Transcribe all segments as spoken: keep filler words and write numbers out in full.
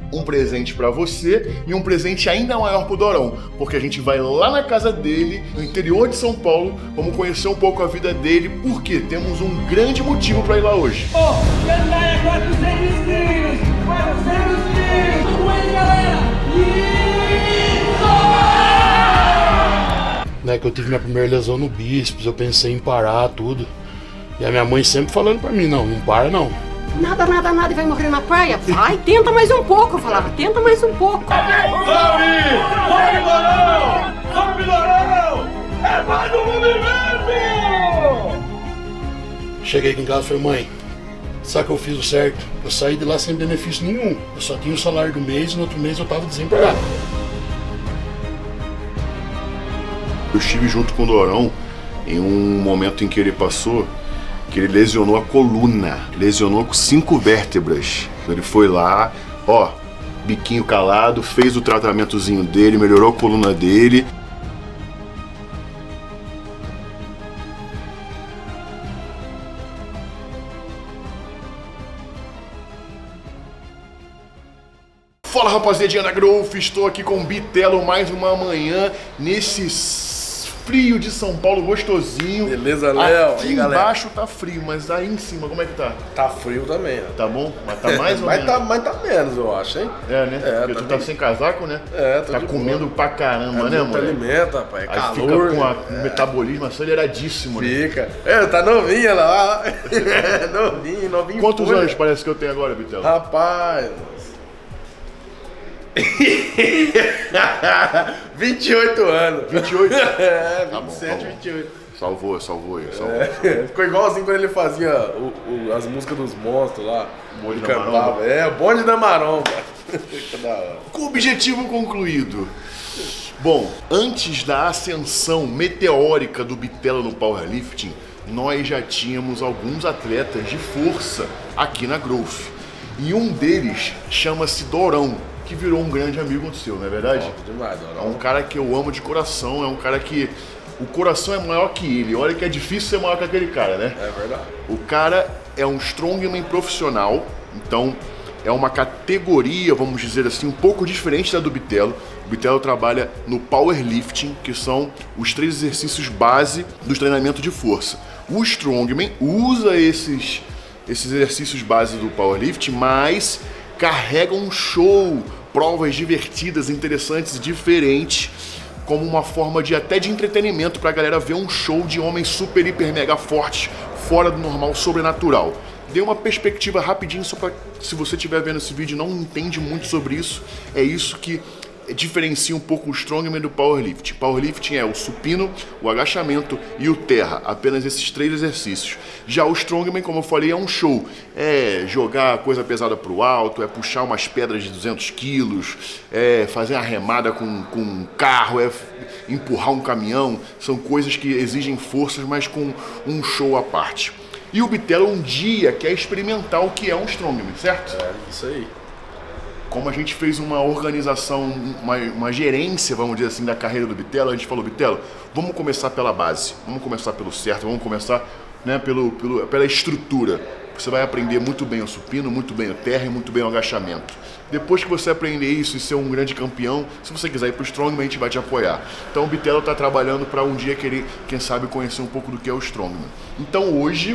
um presente pra você e um presente ainda maior pro Dorão, porque a gente vai lá na casa dele, no interior de São Paulo, vamos conhecer um pouco a vida dele, porque temos um grande motivo pra ir lá hoje. Ô, Gandaia, quatrocentos quilos! quatrocentos quilos! Vamos aí, galera! Isso! Né, que eu tive minha primeira lesão no bíceps, eu pensei em parar tudo. E a minha mãe sempre falando pra mim, não, não para não. Nada, nada, nada, e vai morrer na praia? Vai, tenta mais um pouco, eu falava, tenta mais um pouco. Vamos, Dorão! Vamos, Dorão! É mais um movimento! Cheguei aqui em casa e falei, mãe, sabe que eu fiz o certo? Eu saí de lá sem benefício nenhum. Eu só tinha o salário do mês e no outro mês eu tava desempregado. Eu estive junto com o Dorão em um momento em que ele passou, que ele lesionou a coluna, lesionou com cinco vértebras. Ele foi lá, ó, biquinho calado, fez o tratamentozinho dele, melhorou a coluna dele. Fala, rapaziadinha da Growth, estou aqui com o Bitelo mais uma manhã nesse frio de São Paulo, gostosinho. Beleza, Léo? Aqui aí, galera? embaixo tá frio, mas aí em cima, como é que tá? Tá frio também, ó. Tá bom? Mas tá mais ou mas menos? Tá, mas tá menos, eu acho, hein? É, né? É, Porque tá tu tá bem. sem casaco, né? É, tô Tá de comendo boa. pra caramba, É né, muito mano? alimento, rapaz. É Aí calor. fica com a- é. um metabolismo aceleradíssimo, né? Fica. É, tá novinha lá. novinho, novinho. Quantos folha. anos parece que eu tenho agora, Bitelo? Rapaz. vinte e oito anos. vinte e oito? É, Tá bom, vinte e sete, tá bom. vinte e oito. Salvou, salvou aí, salvou. É, ficou igualzinho quando ele fazia o- o- as músicas dos monstros lá. Bonde Ele da cantava. Maromba. É, o bonde da maromba. Que da hora. Com o objetivo concluído. Bom, antes da ascensão meteórica do Bitelo no powerlifting, nós já tínhamos alguns atletas de força aqui na Growth. E um deles chama-se Dorão, que virou um grande amigo seu, não é verdade? Top demais, É Dorão. um cara que eu amo de coração, é um cara que o coração é maior que ele. Olha que é difícil ser maior que aquele cara, né? É verdade. O cara é um strongman profissional, então é uma categoria, vamos dizer assim, um pouco diferente da do Bitelo. O Bitelo trabalha no powerlifting, que são os três exercícios base do treinamento de força. O strongman usa esses, esses exercícios base do powerlifting, mas carrega um show, provas divertidas, interessantes e diferentes, como uma forma de até de entretenimento pra galera ver um show de homens super, hiper, mega fortes, fora do normal, sobrenatural. Dei uma perspectiva rapidinho só pra, se você estiver vendo esse vídeo e não entende muito sobre isso, é isso que diferencia um pouco o strongman do powerlifting. Powerlifting é o supino, o agachamento e o terra, apenas esses três exercícios. Já o strongman, como eu falei, é um show. É jogar coisa pesada pro alto, é puxar umas pedras de duzentos quilos, é fazer uma remada com, com um carro, é empurrar um caminhão. São coisas que exigem forças, mas com um show à parte. E o Bitelo um dia quer experimentar o que é um strongman, certo? É, isso aí. Como a gente fez uma organização, uma, uma gerência, vamos dizer assim, da carreira do Bitelo, a gente falou, Bitelo, vamos começar pela base, vamos começar pelo certo, vamos começar, né, pelo, pelo, pela estrutura. Você vai aprender muito bem o supino, muito bem o terra e muito bem o agachamento. Depois que você aprender isso e ser um grande campeão, se você quiser ir pro Strongman, a gente vai te apoiar. Então o Bitelo está trabalhando para um dia querer, quem sabe, conhecer um pouco do que é o Strongman. Então hoje,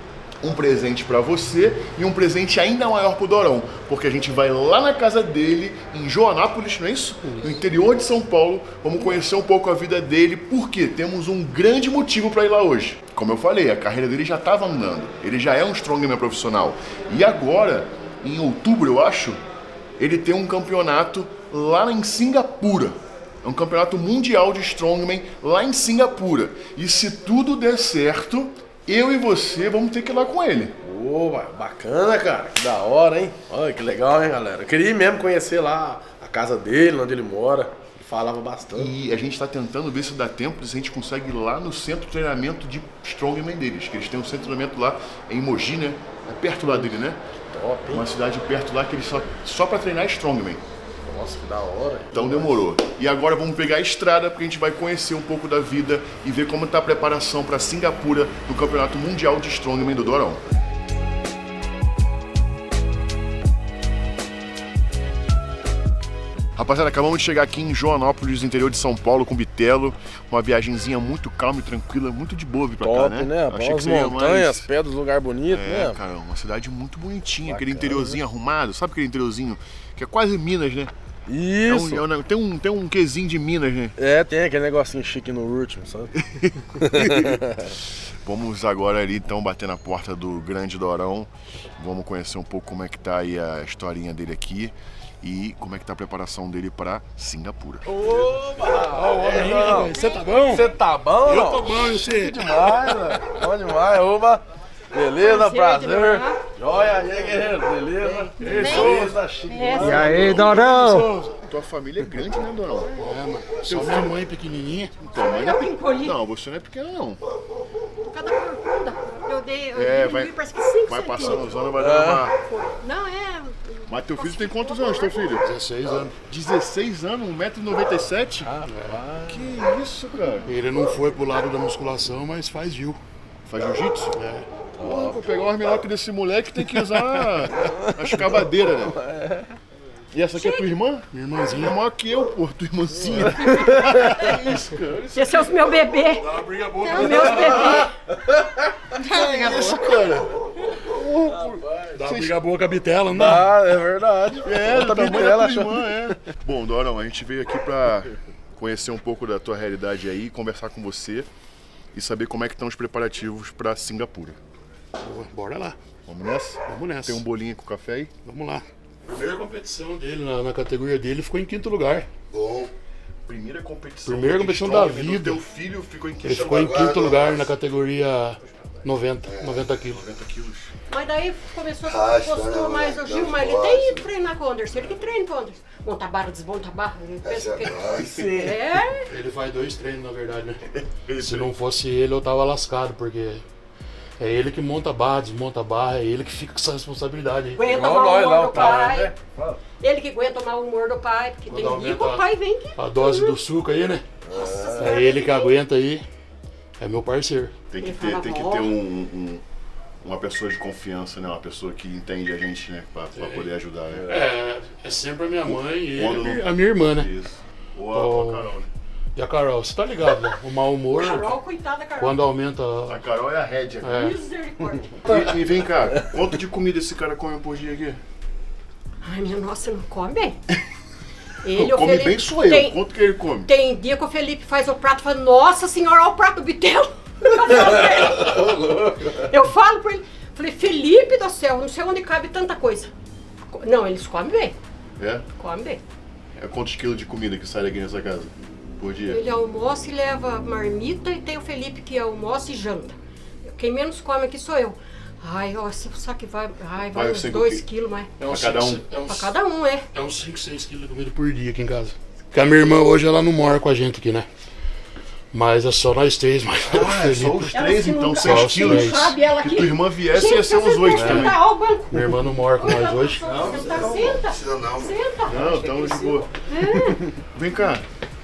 um presente pra você e um presente ainda maior pro Dorão, porque a gente vai lá na casa dele, em Joanápolis, não é isso? No interior de São Paulo, vamos conhecer um pouco a vida dele, porque temos um grande motivo pra ir lá hoje. Como eu falei, a carreira dele já estava andando, ele já é um strongman profissional. E agora, em outubro, eu acho, ele tem um campeonato lá em Singapura. É um campeonato mundial de strongman lá em Singapura. E se tudo der certo, eu e você vamos ter que ir lá com ele. Pô, bacana, cara. Que da hora, hein? Olha que legal, hein, galera. Eu queria ir mesmo conhecer lá a casa dele, onde ele mora. Ele falava bastante. E a gente está tentando ver se dá tempo, se a gente consegue ir lá no centro de treinamento de strongman deles. Que eles têm um centro de treinamento lá em Mogi, né? É perto lá dele, né? Top, hein? Uma cidade perto lá que eles só, só para treinar strongman. Nossa, que da hora. Então demorou. E agora vamos pegar a estrada porque a gente vai conhecer um pouco da vida e ver como está a preparação para Singapura do Campeonato Mundial de Strongman do Dorão. Rapaziada, acabamos de chegar aqui em Joanópolis, interior de São Paulo, com o Bitelo. Uma viagenzinha muito calma e tranquila, muito de boa vir pra Top, cá, né? né? Achei As que seria montanhas, mais... pedras, lugar bonito, É, né? cara, uma cidade muito bonitinha, aquele Bacana, interiorzinho arrumado, sabe aquele interiorzinho que é quase Minas, né? Isso. É um, é um, tem, um, tem um quezinho de Minas, né? É, tem aquele negocinho chique no último, sabe? Vamos agora ali então bater na porta do Grande Dorão. Vamos conhecer um pouco como é que tá aí a historinha dele aqui e como é que tá a preparação dele para Singapura. Oba! Você tá bom? Você tá bom? Eu tô bom, e você? Que demais, velho. Bom demais, oba. Beleza, prazer. Joia, e aí, guerreiro, beleza? Beleza, chique. É, E aí, Dorão? Tua família é grande, né, Dorão? É, mano. Só minha mãe pequenininha. Tua mãe não é pequena. encolhi. Não, você não é pequena, não. Cada corcunda. Eu dei, eu É, diminuí, vai, parece que cinco vai passando centímetros. os anos, vai dando uma... Foi. Não, é... Mas teu filho tem quantos anos, teu filho? dezesseis anos. dezesseis anos, um metro e noventa e sete? Ah, Que isso, cara? Ele não foi pro lado da musculação, mas faz Gil. Faz jiu-jitsu? É. Porra, pra pegar o armlock desse moleque tem que usar a escavadeira, né? E essa aqui é tua irmã? Minha É irmãzinha. maior que eu, pô, tua irmãzinha. Que isso, cara? Esse é os meus bebês. Dá uma briga boa. É os meus bebês. Que isso, cara? Dá uma briga boa com a bitela, não dá? Ah, é verdade. É, Outra tamanho bitela, da acho. tua irmã, é. Bom, Dorão, a gente veio aqui pra conhecer um pouco da tua realidade aí, conversar com você e saber como é que estão os preparativos pra Singapura. Boa, bora lá. Vamos nessa? Vamos nessa. Tem um bolinho com café aí? Vamos lá. Primeira competição dele, na, na categoria dele, ficou em quinto lugar. Bom. Primeira competição. Primeira competição da vida. Teu filho ficou em Ele quinto ficou em lugar. quinto lugar na categoria noventa, noventa quilos. noventa quilos. Mas daí começou a postou mais o Gil, mas ele tem que treinar com o Anderson. Ele que treina com o Anderson. Monta barra, desmonta barra. Ele pensa que... É. Ele faz dois treinos, na verdade, né? Se não fosse ele, eu tava lascado, porque é ele que monta a barra, desmonta a barra, é ele que fica com essa responsabilidade aí. Aguenta Igual o mau nós lá, humor o do pai, pai. né? Fala. Ele que aguenta o mau humor do pai, porque tem Quando dia que aumenta o pai vem que... A dose do suco aí, né? É ele que aguenta aí. É meu parceiro. Tem que Ele ter, fala, tem que "Ó." ter um, um- uma pessoa de confiança, né? Uma pessoa que entende a gente, né? Pra, pra poder ajudar, né? É, é sempre a minha mãe e ele, Quando não- a minha irmã, né? Isso. Ou a, ou a Carol, né? E a Carol, você tá ligado, né? O mau humor, Carol, coitada da Carol. quando aumenta... A Carol é a rédea. É. Misericórdia. E, e vem cá, quanto de comida esse cara come por dia aqui? Ai, minha nossa, não come bem. Ele, Não, o come Felipe, bem sou eu. Tem, Quanto que ele come? tem dia que o Felipe faz o prato e fala, nossa senhora, olha o prato do Bitelo. Eu falo pra ele. Eu falo pra ele, falei, Felipe do céu, não sei onde cabe tanta coisa. Não, eles comem bem, É? comem bem. É quantos quilos de comida que sai daqui nessa casa por dia? Ele almoça e leva marmita e tem o Felipe que almoça e janta. Quem menos come aqui sou eu. Ai, ó, só que vai, ai, vai, Vai, uns cinco dois qui- quilos mais. É uns Pra cada um? cinco- É Pra uns, cada um, é. é uns cinco, seis quilos de comida por dia aqui em casa. Porque a minha irmã hoje, ela não mora com a gente aqui, né? Mas é só nós três, mas o Ah, é só Felipe... os Ela três se então, nunca- seis Só os quilos. três. Sabe ela Se aqui? tua irmã viesse, Gente, ia ser uns vocês oito vão também. sentar, ó, o banco. Minha irmã não mora com nós hoje. Senta, senta. Senta. Não, estamos de boa. Vem cá.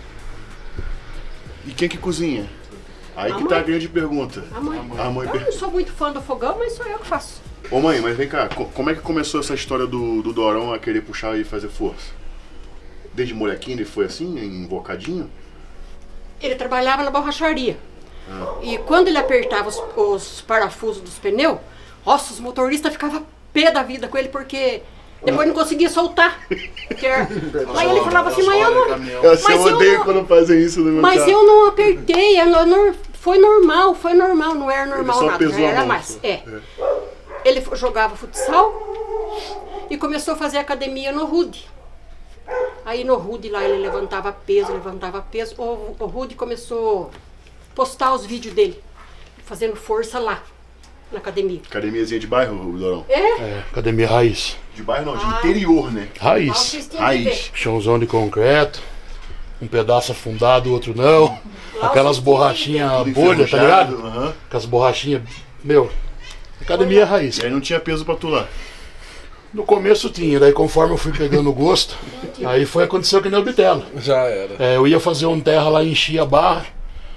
E quem que cozinha? Aí A que tá a mãe. grande pergunta. A mãe. A mãe Eu per- não sou muito fã do fogão, mas sou eu que faço. Ô mãe, mas vem cá, co- como é que começou essa história do, do Dorão a querer puxar e fazer força? Desde molequinho ele foi assim, invocadinho? Ele trabalhava na borracharia. E quando ele apertava os, os parafusos dos pneus, nossa, os motoristas ficavam pé da vida com ele, porque depois não conseguia soltar. Porque era- Aí ele falava assim, mas eu não... Eu, Mas eu eu odeio não- quando fazem isso no meu Mas carro. eu não apertei, eu não- não- foi normal, foi normal, não era normal só nada, pesou já a era mão, mais. só. É. Ele fo- jogava futsal e começou a fazer academia no Rude. Aí no Rude lá ele levantava peso, levantava peso. O, o Rude começou a postar os vídeos dele, fazendo força lá, na academia. Academiazinha de bairro, o Dorão? É? É, academia raiz. De bairro não, de Ah. interior, né? Lá Raiz. vocês tinham que ver. Raiz. Chãozão de concreto. Um pedaço afundado, o outro não. Aquelas vocês borrachinhas Tudo bolha, tá enferrujado, ligado? aham. Aquelas borrachinhas, meu, academia raiz. E aí não tinha peso pra tu lá. No começo tinha, daí conforme eu fui pegando o gosto, aí foi aconteceu que nem o Bitelo. Já era. É, eu ia fazer um terra lá, enchia a barra,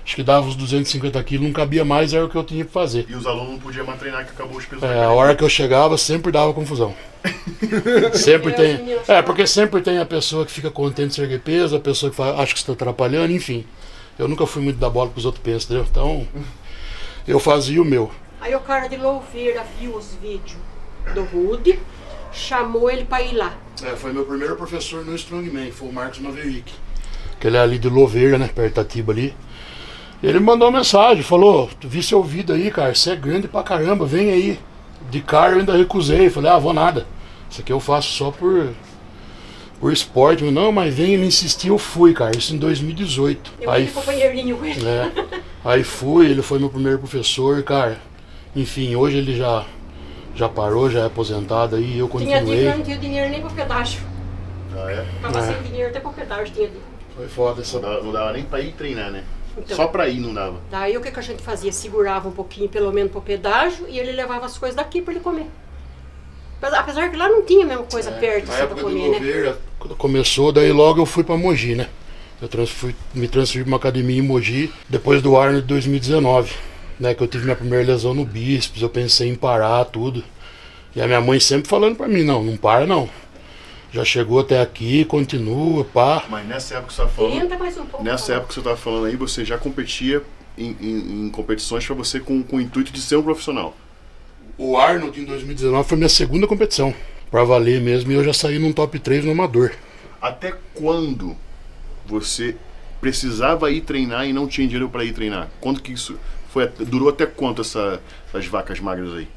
acho que dava uns duzentos e cinquenta quilos, não cabia mais, era o que eu tinha que fazer. E os alunos não podiam mais treinar, que acabou os pesos. É, a hora que eu chegava sempre dava confusão. Sempre tem. É, porque sempre tem a pessoa que fica contente de erguer peso, a pessoa que fala, acha que você está atrapalhando, enfim. Eu nunca fui muito da bola que os outros pensam, entendeu? Então, eu fazia o meu. Aí o cara de Louveira viu os vídeos do Rude, chamou ele para ir lá. É, foi meu primeiro professor no Strongman, foi o Marcos Maverick. Que ele é ali de Louveira, né, perto da Tiba ali. Ele me mandou uma mensagem, falou, tu vi seu vídeo aí, cara, você é grande pra caramba, vem aí. De cara eu ainda recusei, falei, ah, vou nada. Isso aqui eu faço só por, por esporte. Não, mas vem, ele insistiu, eu fui, cara, isso em dois mil e dezoito. Eu aí, fui companheirinho com ele. É, aí fui, ele foi meu primeiro professor, cara. Enfim, hoje ele já, já parou, já é aposentado aí, eu continuei. Tinha dia que eu não tinha dinheiro nem pra pedágio. Ah, é? Tava É. sem dinheiro até pra pedágio, tinha dinheiro. Foi foda essa... Não dava, não dava nem pra ir treinar, né? Então. Só pra ir não dava. Daí o que, que a gente fazia? Segurava um pouquinho, pelo menos, pro pedágio, e ele levava as coisas daqui pra ele comer. Apesar, apesar que lá não tinha a mesma coisa perto Na assim, pra época de comer, né? Louveira, quando começou, daí logo eu fui pra Mogi, né? Eu trans, fui, me transferi pra uma academia em Mogi, depois do Arnold de dois mil e dezenove, né? Que eu tive minha primeira lesão no bíceps, eu pensei em parar tudo. E a minha mãe sempre falando pra mim, não, não para não. Já chegou até aqui, continua, pá. Mas nessa época que você tá falando. Tenta mais um pouco. Nessa fala. época que você tava falando aí, você já competia em, em, em competições pra você com, com o intuito de ser um profissional. O Arnold em dois mil e dezenove foi minha segunda competição, pra valer mesmo, e eu já saí num top três no amador. Até quando você precisava ir treinar e não tinha dinheiro pra ir treinar? Quanto que isso foi? Durou até quanto essa, essas vacas magras aí?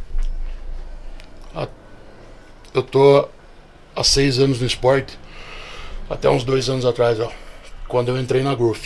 Eu tô há seis anos no esporte, até uns dois anos atrás, ó, quando eu entrei na Growth.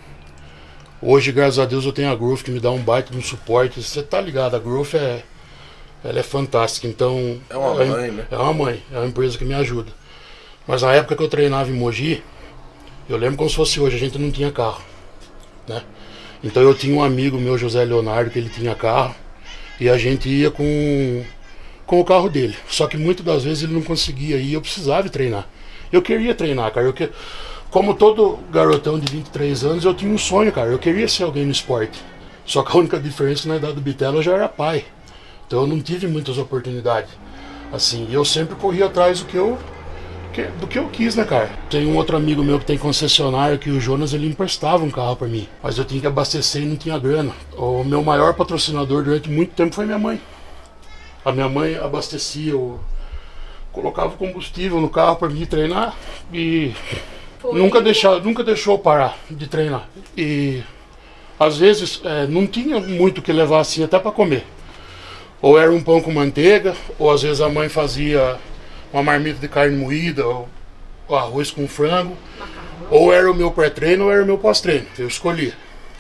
Hoje, graças a Deus, eu tenho a Growth que me dá um baita de um suporte. Você tá ligado, a Growth é, ela é fantástica, então... É uma é, mãe, né? É uma mãe, é uma empresa que me ajuda. Mas na época que eu treinava em Mogi, eu lembro como se fosse hoje, a gente não tinha carro, né? Então eu tinha um amigo meu, José Leonardo, que ele tinha carro, e a gente ia com... com o carro dele, só que muitas das vezes ele não conseguia ir, eu precisava treinar. Eu queria treinar, cara, eu que... como todo garotão de vinte e três anos, eu tinha um sonho, cara, eu queria ser alguém no esporte. Só que a única diferença na idade do Bitelo eu já era pai, então eu não tive muitas oportunidades. Assim, eu sempre corri atrás do que eu, que, do que eu quis, né, cara. Tem um outro amigo meu que tem concessionário, que o Jonas, ele emprestava um carro pra mim, mas eu tinha que abastecer e não tinha grana. O meu maior patrocinador durante muito tempo foi minha mãe. A minha mãe abastecia, eu colocava combustível no carro para mim treinar e Foi. nunca, deixava, nunca deixou eu parar de treinar. E às vezes é, não tinha muito o que levar assim até para comer. Ou era um pão com manteiga, ou às vezes a mãe fazia uma marmita de carne moída, ou, ou arroz com frango. Ou era o meu pré-treino ou era o meu pós-treino, eu escolhia.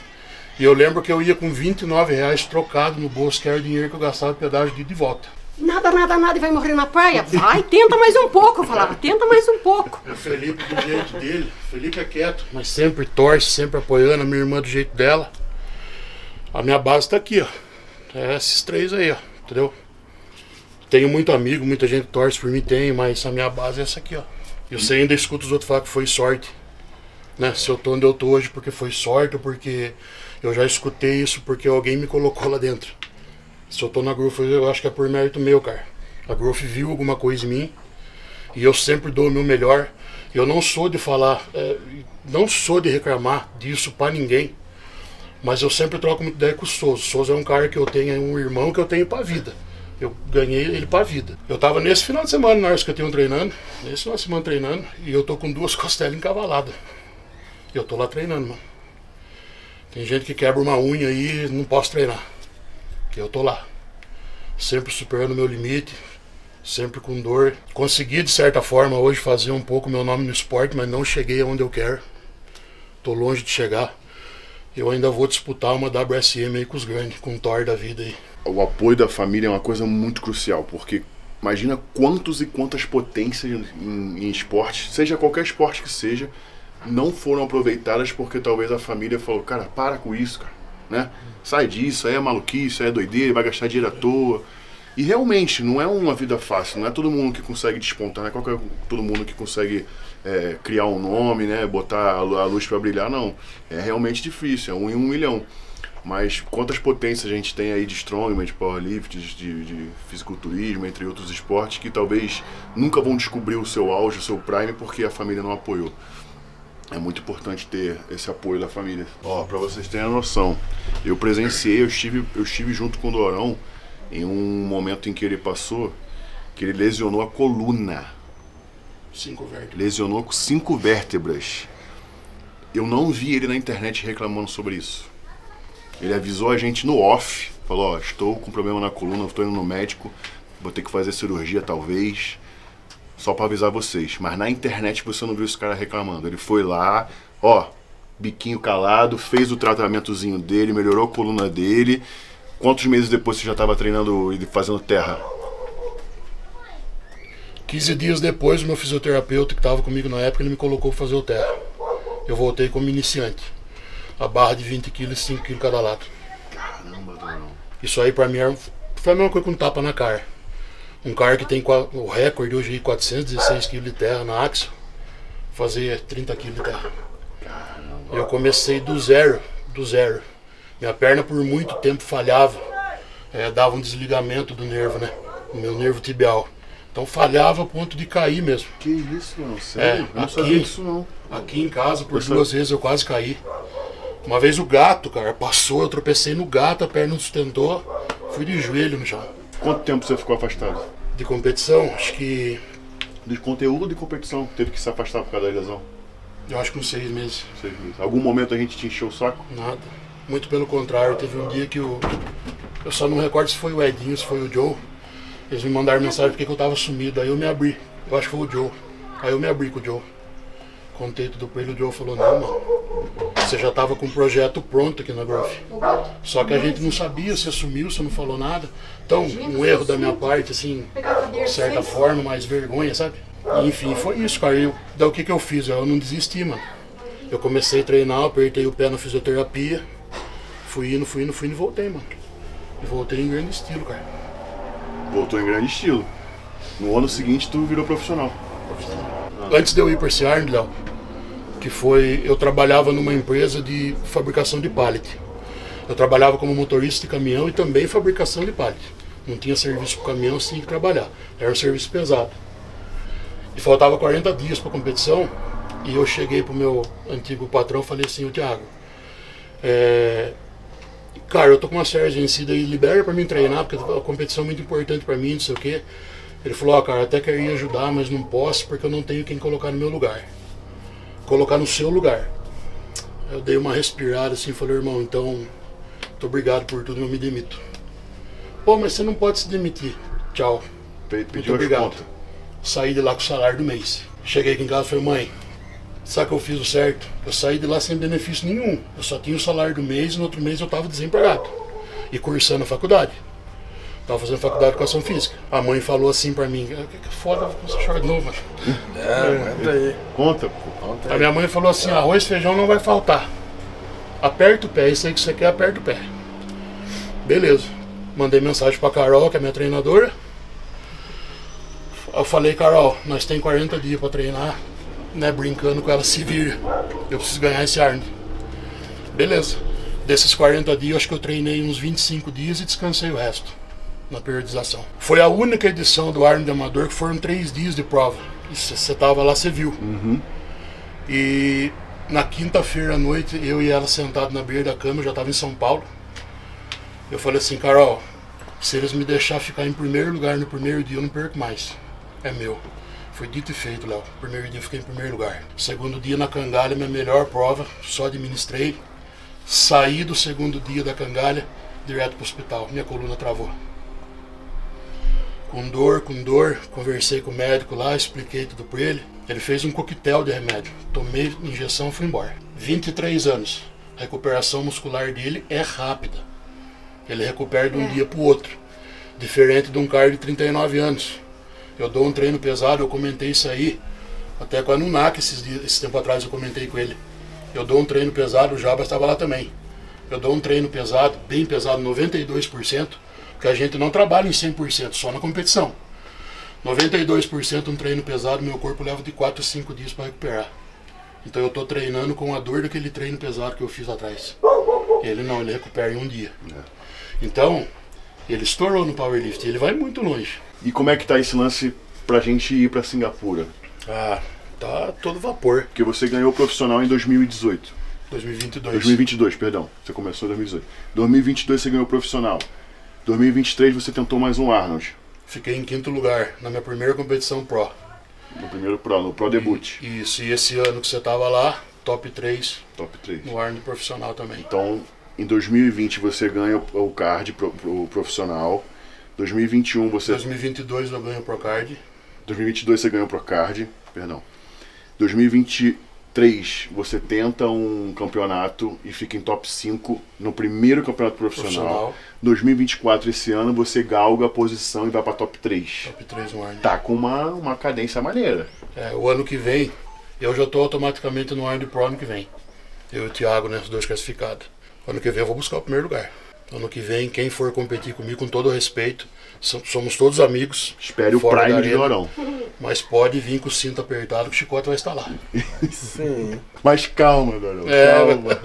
E eu lembro que eu ia com vinte e nove reais trocado no bolso, que era o dinheiro que eu gastava de pedágio de ida e volta. Nada, nada, nada e vai morrer na praia? Vai, tenta mais um pouco, eu falava, tenta mais um pouco. O Felipe do jeito dele, Felipe é quieto, mas sempre torce, sempre apoiando, a minha irmã do jeito dela. A minha base tá aqui, ó. É esses três aí, ó, entendeu? Tenho muito amigo, muita gente torce por mim, tem, mas a minha base é essa aqui, ó. Eu sei, ainda escuto os outros falar que foi sorte, né? Se eu tô onde eu tô hoje porque foi sorte, ou porque eu já escutei isso porque alguém me colocou lá dentro. Se eu tô na Growth, eu acho que é por mérito meu, cara. A Growth viu alguma coisa em mim e eu sempre dou o meu melhor. Eu não sou de falar, é, não sou de reclamar disso pra ninguém, mas eu sempre troco muita ideia com o Souza. O Souza é um cara que eu tenho, é um irmão que eu tenho pra vida. Eu ganhei ele pra vida. Eu tava nesse final de semana, na hora que eu tenho treinando, nesse final de semana treinando, e eu tô com duas costelas encavaladas. E eu tô lá treinando, mano. Tem gente que quebra uma unha aí e não posso treinar. Eu tô lá. Sempre superando o meu limite, sempre com dor. Consegui, de certa forma, hoje fazer um pouco meu nome no esporte, mas não cheguei aonde eu quero. Tô longe de chegar. Eu ainda vou disputar uma W S M aí com os grandes, com o Thor da vida aí. O apoio da família é uma coisa muito crucial, porque imagina quantos e quantas potências em, em esporte, seja qualquer esporte que seja, não foram aproveitadas porque talvez a família falou, cara, para com isso, cara, né? Sai disso, aí é maluquice, aí é doideira, vai gastar dinheiro à toa. E realmente, não é uma vida fácil, não é todo mundo que consegue despontar, não é qualquer, todo mundo que consegue é, criar um nome, né, botar a luz para brilhar, não. É realmente difícil, é um em um milhão. Mas quantas potências a gente tem aí de strongman, de powerlift, de, de fisiculturismo, entre outros esportes, que talvez nunca vão descobrir o seu auge, o seu prime, porque a família não apoiou. É muito importante ter esse apoio da família. Ó, pra vocês terem a noção, eu presenciei, eu estive, eu estive junto com o Dorão em um momento em que ele passou, que ele lesionou a coluna. Cinco vértebras. Lesionou com cinco vértebras. Eu não vi ele na internet reclamando sobre isso. Ele avisou a gente no off, falou, ó, estou com problema na coluna, estou indo no médico, vou ter que fazer cirurgia talvez, só para avisar vocês. Mas na internet você não viu esse cara reclamando. Ele foi lá, ó, biquinho calado, fez o tratamentozinho dele, melhorou a coluna dele. Quantos meses depois você já estava treinando e fazendo terra? quinze dias depois, o meu fisioterapeuta que estava comigo na época, ele me colocou para fazer o terra. Eu voltei como iniciante. A barra de vinte quilos e cinco quilos cada lado. Caramba, Dorão. Isso aí pra mim foi a mesma coisa que um tapa na cara. Um cara que tem o recorde hoje de quatrocentos e dezesseis quilos de terra na axo, fazer trinta quilos de terra. Caramba. Eu comecei do zero, do zero. Minha perna por muito tempo falhava, é, dava um desligamento do nervo, né? O meu nervo tibial. Então falhava a ponto de cair mesmo. Que isso, mano? Sério? É, eu não aqui, sabia disso não. Aqui em casa, por Eu duas só... vezes eu quase caí. Uma vez o gato, cara, passou, eu tropecei no gato, a perna não sustentou, fui de joelho no chão. Quanto tempo você ficou afastado? De competição, acho que... De conteúdo de competição, teve que se afastar por causa da lesão? Eu acho que uns seis meses. Seis meses. Algum momento a gente te encheu o saco? Nada. Muito pelo contrário, teve um dia que o... Eu só não recordo se foi o Edinho, se foi o Joe. Eles me mandaram mensagem porque eu tava sumido, aí eu me abri. Eu acho que foi o Joe. Aí eu me abri com o Joe. Contei tudo pra ele, o Joe falou, não, mano, você já tava com o projeto pronto aqui na Growth. Só que a gente não sabia, você sumiu, você não falou nada. Então, um erro da minha parte, assim, de certa forma, mais vergonha, sabe? E, enfim, foi isso, cara. Eu, daí o que que eu fiz? Eu não desisti, mano. Eu comecei a treinar, apertei o pé na fisioterapia, fui indo, fui indo, fui indo e voltei, mano. E voltei em grande estilo, cara. Voltou em grande estilo. No ano seguinte tu virou profissional. Antes de eu ir para esse Arnold, Léo, que foi, eu trabalhava numa empresa de fabricação de pallet. Eu trabalhava como motorista de caminhão e também fabricação de pallet. Não tinha serviço para caminhão, tinha que trabalhar. Era um serviço pesado. E faltava quarenta dias para a competição, e eu cheguei pro meu antigo patrão e falei assim, ô Thiago, é... cara, eu tô com uma série vencida aí, libera para mim treinar, porque a competição é muito importante para mim, não sei o quê. Ele falou, ó, oh, cara, até queria ajudar, mas não posso porque eu não tenho quem colocar no meu lugar. Colocar no seu lugar. Eu dei uma respirada assim e falei, irmão, então, muito obrigado por tudo, eu me demito. Pô, mas você não pode se demitir. Tchau. Pediu as contas. Saí de lá com o salário do mês. Cheguei aqui em casa e falei, mãe, sabe que eu fiz o certo? Eu saí de lá sem benefício nenhum. Eu só tinha o salário do mês e no outro mês eu tava desempregado. E cursando a faculdade. Tava fazendo faculdade de educação física. A mãe falou assim pra mim, que foda, você chora de novo, mano. É, aguenta aí. Conta, pô. Conta aí. A minha mãe falou assim, arroz e feijão não vai faltar. Aperta o pé, isso aí que você quer, aperta o pé. Beleza. Mandei mensagem pra Carol, que é minha treinadora. Eu falei, Carol, nós tem quarenta dias pra treinar, né, brincando com ela, se vira. Eu preciso ganhar esse Arnold. Beleza. Desses quarenta dias, acho que eu treinei uns vinte e cinco dias e descansei o resto. Na periodização. Foi a única edição do Arnold Amador que foram três dias de prova. Você tava lá, você viu. Uhum. E na quinta-feira à noite, eu e ela sentados na beira da cama, eu já tava em São Paulo. Eu falei assim, Carol, se eles me deixarem ficar em primeiro lugar no primeiro dia, eu não perco mais. É meu. Foi dito e feito, Léo. Primeiro dia eu fiquei em primeiro lugar. Segundo dia na Cangalha, minha melhor prova, só administrei. Saí do segundo dia da Cangalha, direto pro hospital. Minha coluna travou. Com dor, com dor, conversei com o médico lá, expliquei tudo pra ele. Ele fez um coquetel de remédio. Tomei injeção e fui embora. vinte e três anos. A recuperação muscular dele é rápida. Ele recupera de um é. dia pro outro. Diferente de um cara de trinta e nove anos. Eu dou um treino pesado, eu comentei isso aí. Até com a Nunak, esses dias, esse tempo atrás eu comentei com ele. Eu dou um treino pesado, o Jabas estava lá também. Eu dou um treino pesado, bem pesado, noventa e dois por cento. Porque a gente não trabalha em cem por cento, só na competição. noventa e dois por cento um treino pesado, meu corpo leva de quatro a cinco dias para recuperar. Então eu estou treinando com a dor daquele treino pesado que eu fiz atrás. Ele não, ele recupera em um dia. Então, ele estourou no powerlifting, ele vai muito longe. E como é que tá esse lance pra gente ir pra Singapura? Ah, tá todo vapor. Porque você ganhou o profissional em dois mil e dezoito. dois mil e vinte e dois. dois mil e vinte e dois, perdão. Você começou em dois mil e dezoito. dois mil e vinte e dois você ganhou o profissional. dois mil e vinte e três você tentou mais um Arnold. Fiquei em quinto lugar na minha primeira competição Pro. No primeiro Pro, no Pro Debut. E, isso, e esse ano que você tava lá, top três. Top três. No Arnold profissional também. Então, em dois mil e vinte você ganha o card pro, pro profissional. dois mil e vinte e um você... dois mil e vinte e dois eu ganho o Pro Card. dois mil e vinte e dois você ganhou o Pro Card, perdão. dois mil e vinte e três você tenta um campeonato e fica em top cinco no primeiro campeonato profissional. Profissional. dois mil e vinte e quatro esse ano você galga a posição e vai pra top três. Top três no Arnold. Tá com uma, uma cadência maneira. É, o ano que vem, eu já tô automaticamente no Arnold Pro ano que vem. Eu e o Thiago, né, os dois classificados. Ano que vem eu vou buscar o primeiro lugar. Ano que vem, quem for competir comigo, com todo respeito, somos todos amigos. Espere o fora Prime da de arena, Leorão. Mas pode vir com o cinto apertado que o chicote vai estar lá. Sim. Mas calma, Leorão, É, calma.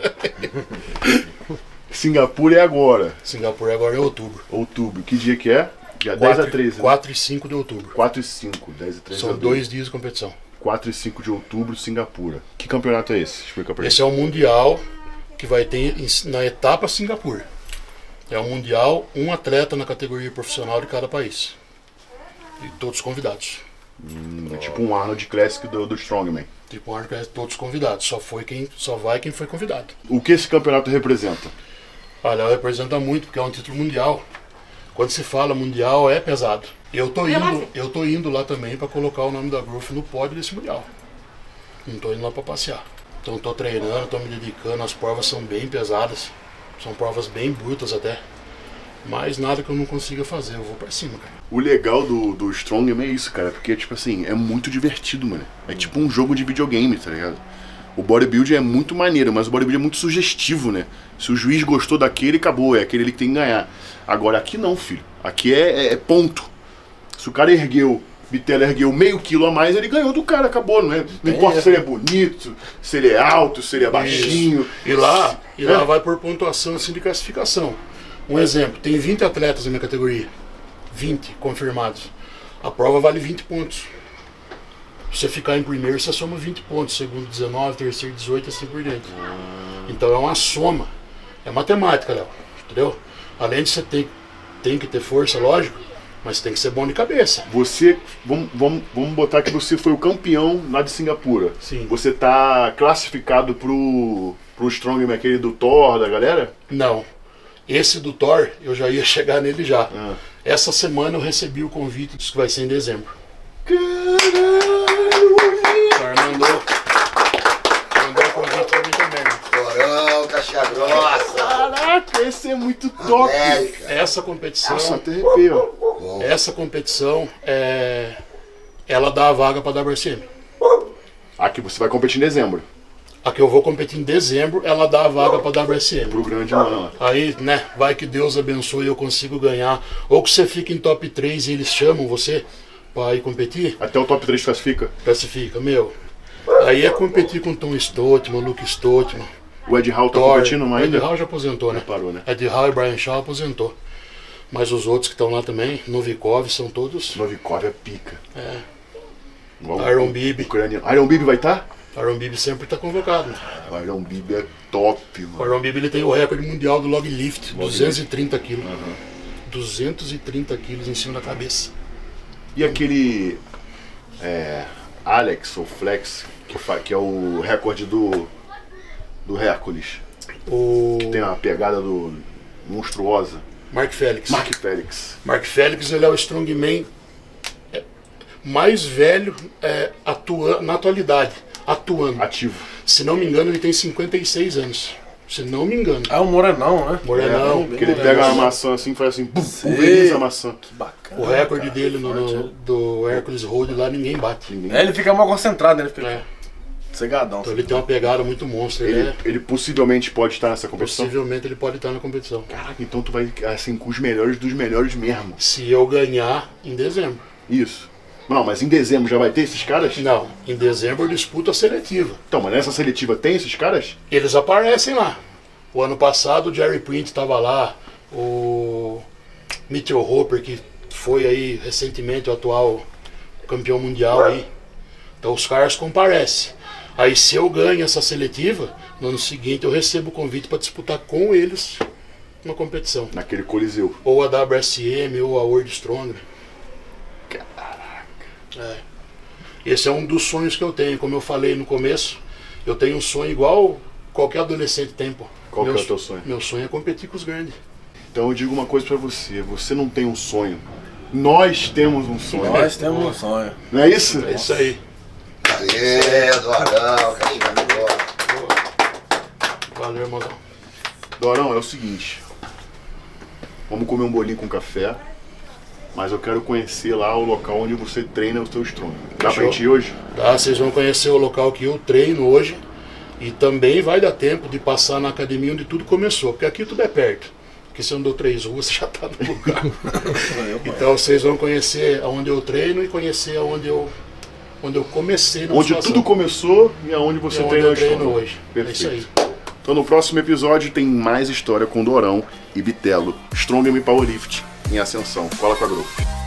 Singapura é agora. Singapura agora é outubro. Outubro. Que dia que é? Dia dez a treze. Né? quatro e cinco de outubro. quatro e cinco. dez e treze. São dois dias de competição. quatro e cinco de outubro, Singapura. Que campeonato é esse? Explica pra Esse é o Mundial que vai ter em- na etapa Singapura. É o Mundial, um atleta na categoria profissional de cada país. E todos convidados. gente. É tipo um Arnold Classic do, do Strongman. Tipo um arco, todos convidados. Só, foi quem, só vai quem foi convidado. O que esse campeonato representa? Olha, representa muito, porque é um título mundial. Quando se fala mundial, é pesado. Eu tô indo, eu tô indo lá também para colocar o nome da Growth no pódio desse mundial. Não tô indo lá para passear. Então tô treinando, tô me dedicando, as provas são bem pesadas. São provas bem brutas até. Mas nada que eu não consiga fazer, eu vou pra cima, cara. O legal do, do Strongman é isso, cara, porque, tipo assim, é muito divertido, mano. É tipo um jogo de videogame, tá ligado? O bodybuilding é muito maneiro, mas o bodybuilding é muito sugestivo, né? Se o juiz gostou daquele, acabou, é aquele ali que tem que ganhar. Agora aqui não, filho. Aqui é, é, é ponto. Se o cara ergueu, Bitelo ergueu meio quilo a mais, ele ganhou do cara, acabou, não é? Não importa se ele é bonito, se ele é alto, se ele é baixinho. Isso. E lá, e lá É. vai por pontuação assim de classificação. Um exemplo, tem vinte atletas na minha categoria. vinte confirmados. A prova vale vinte pontos. Se você ficar em primeiro, você soma vinte pontos. Segundo, dezenove, terceiro, dezoito, assim por diante. Então é uma soma. É matemática, Léo. Entendeu? Além de você ter tem que ter força, lógico, mas tem que ser bom de cabeça. Você, vamos, vamos, vamos botar que você foi o campeão lá de Singapura. Sim. Você tá classificado pro, pro Strongman, aquele do Thor, da galera? Não. Esse do Thor, eu já ia chegar nele já. Ah. Essa semana eu recebi o convite, diz que vai ser em dezembro. Caralho, O Thor mandou, mandou o convite pra mim também. Corão, caixa grossa. caraca, esse é muito top. América. Essa competição, Nossa, até arrepio. essa competição, é, ela dá a vaga pra W S M. Aqui você vai competir em dezembro, A que eu vou competir em dezembro, ela dá a vaga pra W S M. pro grande ano. Aí, né, vai que Deus abençoe e eu consigo ganhar. Ou que você fica em top três e eles chamam você pra ir competir, Até o top três classifica. classifica, meu. Aí é competir com Tom Stoltman, Luke Stoltman, O Ed Hall tá Thor. competindo O mais Ed ainda? Hall já aposentou, né? Já parou, né? Ed Hall e Brian Shaw aposentou. Mas os outros que estão lá também, Novikov, são todos. Novikov é pica. É. Igual Iron o- Bibi. ucraniano. Iron Bibi vai estar? Tá? Aaron Bibi sempre está convocado. Né? O Iron Bibi é top, O mano. Aaron Bibi ele tem o recorde mundial do log lift, duzentos e trinta quilos. duzentos e trinta quilos em cima da cabeça. E aquele é, Alex ou Flex, que, fa- que é o recorde do, do Hércules. O Tem a pegada do monstruosa. Mark Félix. Mark Félix. Mark Félix ele é o strongman é, mais velho é, atua, na atualidade, atuando. Ativo. Se não me engano, ele tem cinquenta e seis anos. Se não me engano. É o Morenão, né? Morenão. É, que ele pega a maçã assim e faz assim, pum, Sei. pulveriza a maçã. Que bacana. O recorde dele no, no- do Hercules Road lá ninguém bate. É, ele fica mal concentrado, né? Ele fica... É. Cegadão. Então ele tem uma pegada muito monstro. Ele, Ele, é, ele possivelmente pode estar nessa competição? possivelmente ele pode estar na competição. Caraca, então tu vai assim com os melhores dos melhores mesmo. Se eu ganhar em dezembro. Isso. Não, mas em dezembro já vai ter esses caras? Não, em dezembro eu disputo a seletiva. Então, mas nessa seletiva tem esses caras? Eles aparecem lá. O ano passado o Jerry Print estava lá, o Mitchell Hopper, que foi aí recentemente o atual campeão mundial aí. Então os caras comparecem. Aí se eu ganho essa seletiva, no ano seguinte eu recebo o convite para disputar com eles uma competição. Naquele coliseu. Ou a W S M ou a World Strong. Caraca. É. Esse é um dos sonhos que eu tenho. Como eu falei no começo, eu tenho um sonho igual qualquer adolescente tem, pô. Qual meu, que é o teu sonho? Meu sonho é competir com os grandes. Então eu digo uma coisa pra você, você não tem um sonho. Nós temos um sonho. Nós temos um sonho. Não é isso? É isso aí. Aê, Dorão, Caxias Grossa. Valeu, irmãozão. Dorão, é o seguinte. Vamos comer um bolinho com café. Mas eu quero conhecer lá o local onde você treina o seu strong. Dá pra gente ir hoje? Tá, vocês vão conhecer o local que eu treino hoje. E também vai dar tempo de passar na academia onde tudo começou. Porque aqui tudo é perto. Porque se andou três ruas, você já tá no lugar. Então vocês vão conhecer aonde eu treino e conhecer aonde eu, onde eu comecei na Onde musculação. tudo começou e aonde você E aonde treina eu o treino strong. hoje. Perfeito. É isso aí. Então no próximo episódio tem mais história com Dorão e Bitelo. Strongman Powerlift em ascensão. Cola com a Growth.